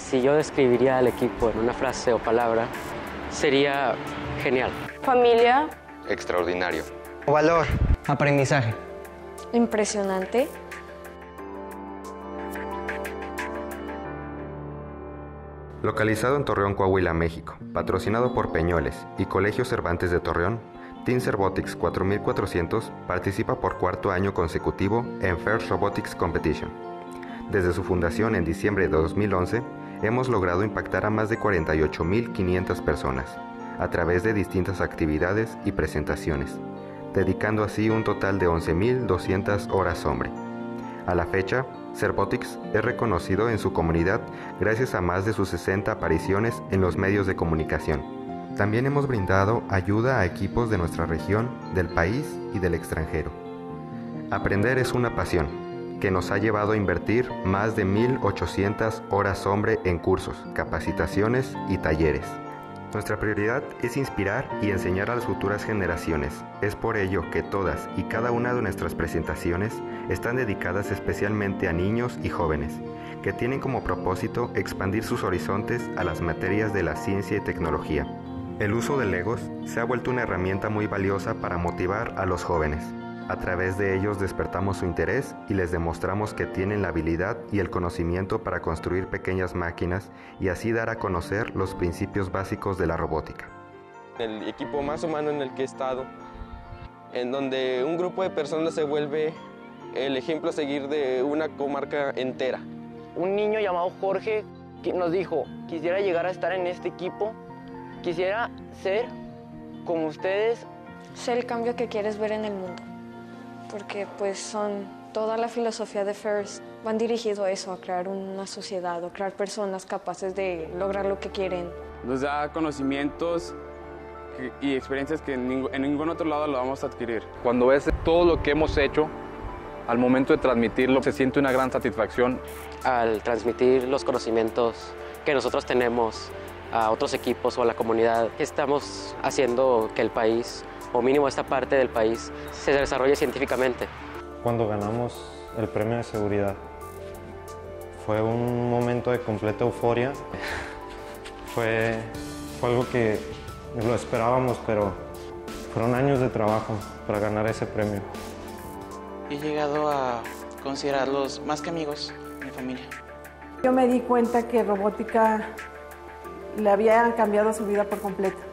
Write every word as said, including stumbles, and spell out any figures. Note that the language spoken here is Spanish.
Si yo describiría al equipo en una frase o palabra, sería genial. Familia. Extraordinario. Valor. Aprendizaje. Impresionante. Localizado en Torreón, Coahuila, México, patrocinado por Peñoles y Colegio Cervantes de Torreón, Team Servotics cuatro mil cuatrocientos participa por cuarto año consecutivo en First Robotics Competition. Desde su fundación en diciembre de dos mil once, hemos logrado impactar a más de cuarenta y ocho mil quinientas personas, a través de distintas actividades y presentaciones, dedicando así un total de once mil doscientas horas hombre. A la fecha, Servotics es reconocido en su comunidad gracias a más de sus sesenta apariciones en los medios de comunicación. También hemos brindado ayuda a equipos de nuestra región, del país y del extranjero. Aprender es una pasión que nos ha llevado a invertir más de mil ochocientas horas hombre en cursos, capacitaciones y talleres. Nuestra prioridad es inspirar y enseñar a las futuras generaciones. Es por ello que todas y cada una de nuestras presentaciones están dedicadas especialmente a niños y jóvenes, que tienen como propósito expandir sus horizontes a las materias de la ciencia y tecnología. El uso de Legos se ha vuelto una herramienta muy valiosa para motivar a los jóvenes. A través de ellos despertamos su interés y les demostramos que tienen la habilidad y el conocimiento para construir pequeñas máquinas y así dar a conocer los principios básicos de la robótica. El equipo más humano en el que he estado, en donde un grupo de personas se vuelve el ejemplo a seguir de una comarca entera. Un niño llamado Jorge que nos dijo, quisiera llegar a estar en este equipo, quisiera ser como ustedes. Sé el cambio que quieres ver en el mundo. Porque pues son toda la filosofía de FIRST van dirigido a eso, a crear una sociedad, o crear personas capaces de lograr lo que quieren. Nos da conocimientos y experiencias que en ningún, en ningún otro lado lo vamos a adquirir. Cuando ves todo lo que hemos hecho, al momento de transmitirlo, se siente una gran satisfacción. Al transmitir los conocimientos que nosotros tenemos a otros equipos o a la comunidad, estamos haciendo que el país, o mínimo esta parte del país, se desarrolle científicamente. Cuando ganamos el premio de seguridad, fue un momento de completa euforia. Fue, fue algo que lo esperábamos, pero fueron años de trabajo para ganar ese premio. He llegado a considerarlos más que amigos, mi familia. Yo me di cuenta que robótica le había cambiado su vida por completo.